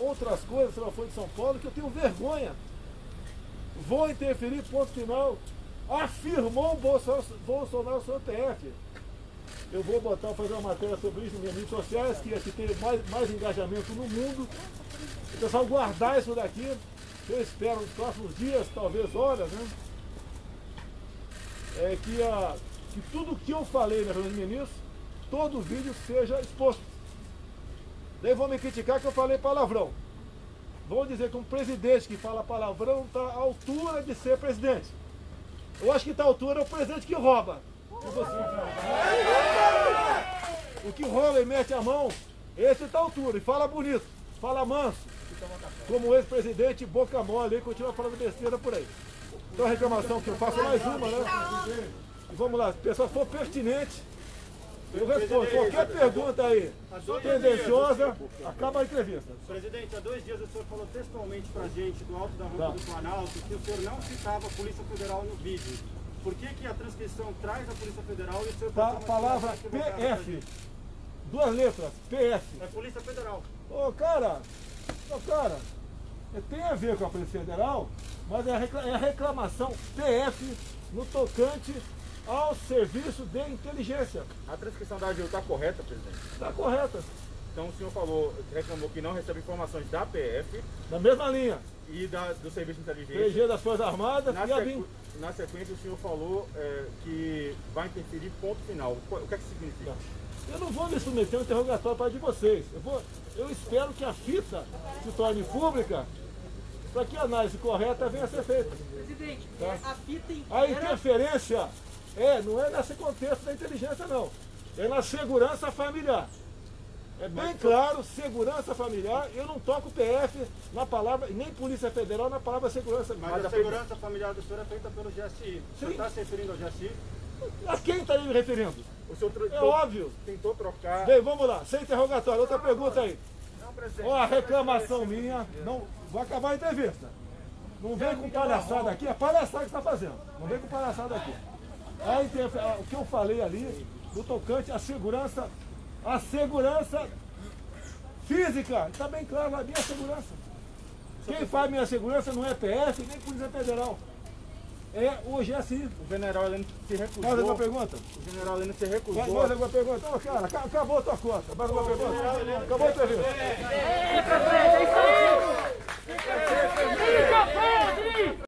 outras coisas sobre a Folha de São Paulo que eu tenho vergonha. Vou interferir, ponto final. Afirmou o Bolsonaro sobre o TF. Eu vou fazer uma matéria sobre isso nas minhas redes sociais, que é que tem mais engajamento no mundo. O pessoal guardar isso daqui, eu espero nos próximos dias, talvez horas, né? Que tudo que eu falei na reunião de ministros, todo o vídeo seja exposto. Daí vão me criticar que eu falei palavrão. Vão dizer que um presidente que fala palavrão está à altura de ser presidente. Eu acho que está à altura é o presidente que rouba. O que rouba e mete a mão, esse está à altura e fala bonito, fala manso. Como o ex-presidente boca mole e continua falando besteira por aí. Então a reclamação que eu faço é mais uma, né? E vamos lá, se a pessoa for pertinente, eu respondo. Qualquer pergunta aí tendenciosa, acaba a entrevista. Presidente, há 2 dias o senhor falou textualmente pra gente do alto da rampa do Planalto que o senhor não citava a Polícia Federal no vídeo. Por que a transcrição traz a Polícia Federal e o senhor... Tá, a palavra PF. 2 letras, PF. É Polícia Federal. Cara, tem a ver com a Polícia Federal, mas é a reclamação PF no tocante ao serviço de inteligência. A transcrição da AGU está correta, presidente? Está correta. Então o senhor reclamou que não recebe informações da PF. Na mesma linha. E do Serviço de Inteligência. PG das Forças Armadas e a BIM. Na sequência o senhor falou que vai interferir ponto final. O que é que significa? Eu não vou me submeter a um interrogatório para de vocês. Eu espero que a fita se torne pública para que a análise correta venha a ser feita. Presidente, tá? a fita inteira... A interferência não é nesse contexto da inteligência, não. É na segurança familiar. É bem claro, segurança familiar. Eu não toco PF na palavra, nem Polícia Federal na palavra segurança. Mas a segurança familiar do senhor é feita pelo GSI. O senhor está se referindo ao GSI? A quem está me referindo? O senhor óbvio. Tentou trocar... Bem, vamos lá, sem interrogatório. Outra pergunta aí. Ó, a reclamação minha, não, vou acabar a entrevista. Não vem com palhaçada aqui, é palhaçada que você está fazendo. Não vem com palhaçada aqui. O que eu falei ali, no tocante à segurança física, está bem claro, a minha segurança. Quem faz minha segurança não é PF, nem Polícia Federal. É o GSI. O general Heleno se recusou. Mais alguma pergunta? O general Heleno se recusou. Mais alguma pergunta? Ô, cara, acabou a tua conta. Mais alguma pergunta? Acabou a entrevista.